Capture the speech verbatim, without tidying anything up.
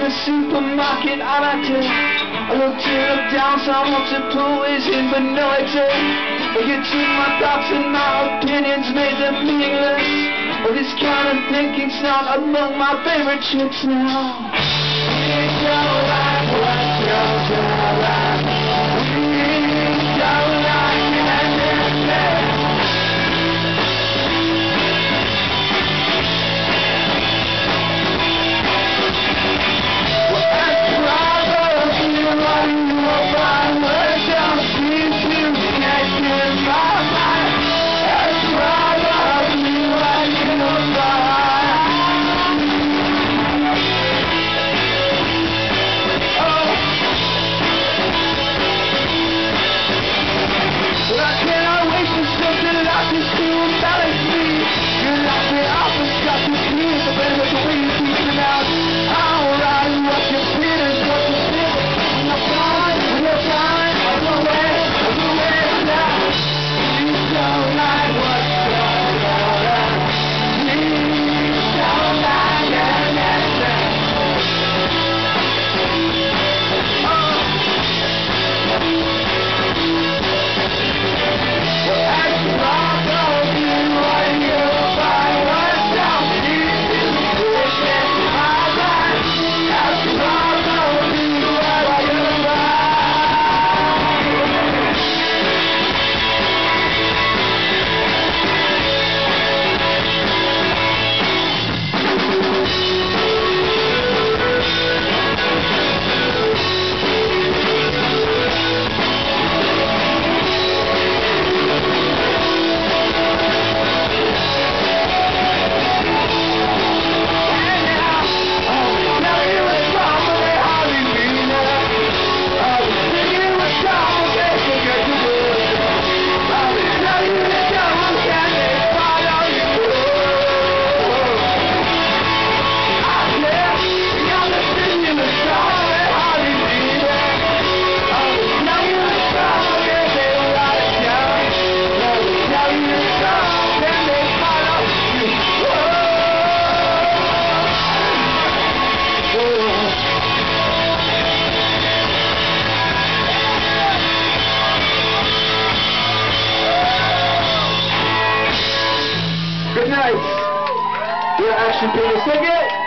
the supermarket, I like to I look to look down, someone to poison, but no I don't. I get to my thoughts and my opinions, made them meaningless. Well, this kind of thinking's not among my favorite tricks now. We don't like what you're doing. We don't like anything. Good night. You're Ashley Peter. Sing it.